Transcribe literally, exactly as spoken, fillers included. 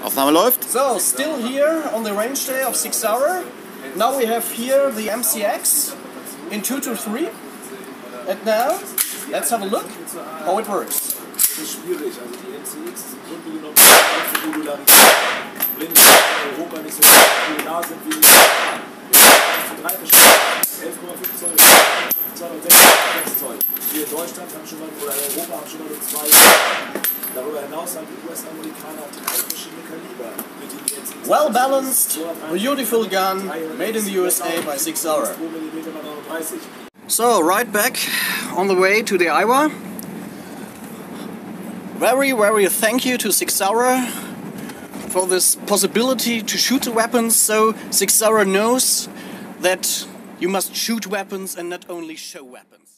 Aufnahme läuft. So, still here on the range day of SIG Sauer. Now we have here the M C X in two to three. And now, let's have a look how it works. Das ist schwierig, also die M C X ist im Grunde genommen die Modularität. Wenn wir in Europa nicht so modular sind wie die drei verschiedene elf Komma fünf Zoll, zweihundertsechzig Zoll. Wir in Deutschland haben schon mal, oder in Europa haben schon mal nur zwei. Darüber hinaus haben die U S-Amerikaner drei verschiedene Kaliber, mit denen die M C X. Well balanced, beautiful gun, made in the U S A by SIG Sauer. So, right back on the way to the I W A. Very, very thank you to SIG Sauer for this possibility to shoot the weapons, so SIG Sauer knows that you must shoot weapons and not only show weapons.